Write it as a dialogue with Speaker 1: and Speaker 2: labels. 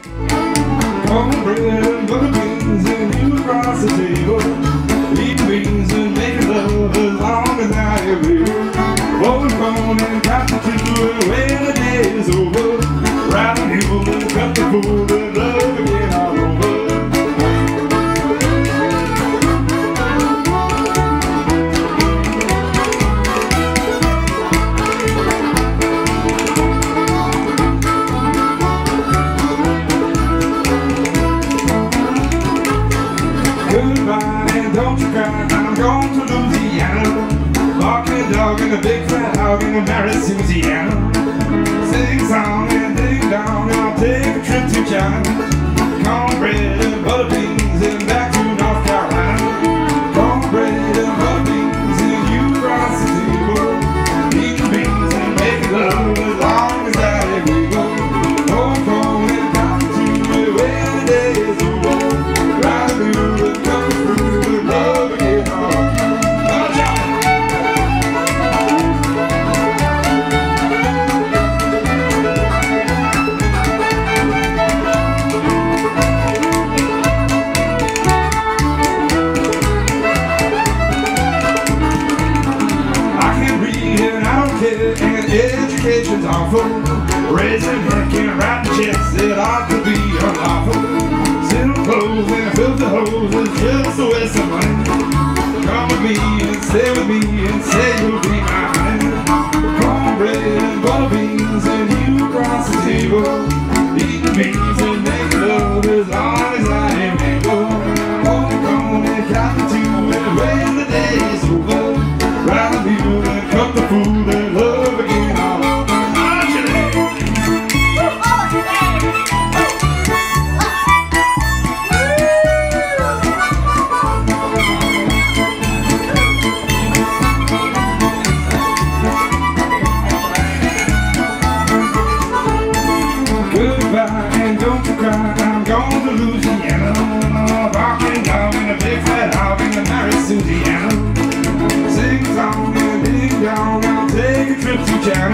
Speaker 1: Cornbread and Butterbeans and you across the table, eating beans and making love as long as I am here. Blowing corn and cotton too, and when the day is over, riding mule and cut the fool and love again all over. Goodbye and don't you cry, I'm going to Louisiana. Barking dog and a big fat hog and a married Susiana. Sing song and ding dong, I'll take a trip to China. Cornbread and Butterbeans and back to North Carolina. Cornbread and Butterbeans and you across the table, eating beans and making love as long as I let we go. Oh, corn and cotton too, when the day is over, ride the mule and come through and love again. And education's awful. Raising heck and writing checks that ought to be unlawful. Simple clothes and filthy hoes is just a waste of money. Come with me and stay with me and say you'll be my honey. Cornbread and Butterbeans and you across the table, eating beans and making love as long as I am able. Corn and cotton too, and when the day is over, ride the mule and cut the food and love again all over. Goodbye and don't you cry, I'm going to Louisiana. Barking dog and a big fat hog and a married Susiana. Sing song and ding dong, I'll take a trip to China.